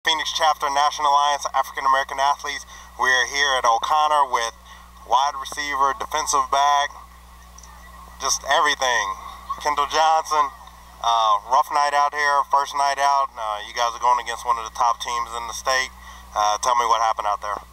Phoenix Chapter National Alliance of African American Athletes. We are here at O'Connor with wide receiver, defensive back, just everything. Kendahl Johnson, rough night out here, first night out. You guys are going against one of the top teams in the state. Tell me what happened out there.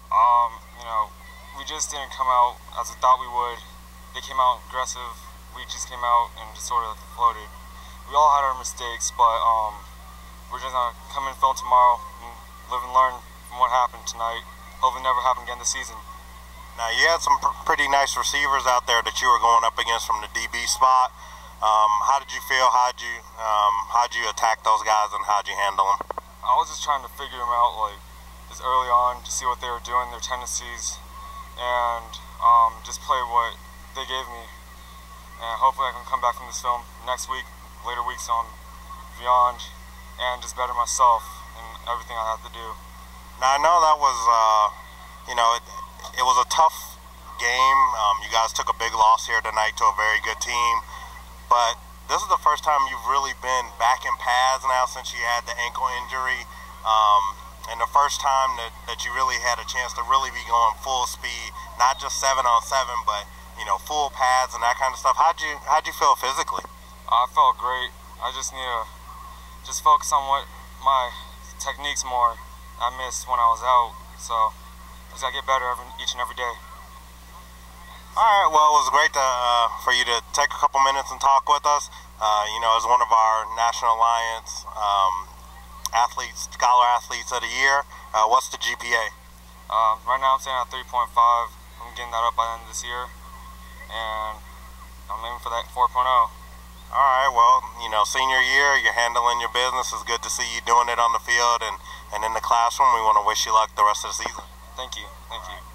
We just didn't come out as we thought we would. They came out aggressive. We just came out and just sort of floated. We all had our mistakes, but we're just gonna come in, film tomorrow, and live and learn from what happened tonight. Hopefully never happen again this season. Now you had some pretty nice receivers out there that you were going up against from the DB spot. How did you feel? How'd you attack those guys, and how'd you handle them? I was just trying to figure them out just early on to see what they were doing, their tendencies, and just play what they gave me. And hopefully I can come back from this film next week, later weeks on beyond, and just better myself in everything I have to do. Now I know that was, it was a tough game. You guys took a big loss here tonight to a very good team, but this is the first time you've really been back in pads now since you had the ankle injury, and the first time that you really had a chance to really be going full speed, not just 7-on-7, but full pads and that kind of stuff. How'd you feel physically? I felt great. I just need to focus on what my techniques more I missed when I was out, so I just gotta get better each and every day. All right, well, it was great for you to take a couple minutes and talk with us. As one of our National Alliance Scholar Athletes of the Year. What's the GPA? Right now I'm staying at 3.5. I'm getting that up by the end of this year, and I'm aiming for that 4.0. All right, well, senior year, you're handling your business. It's good to see you doing it on the field and in the classroom. We want to wish you luck the rest of the season. Thank you. Thank you.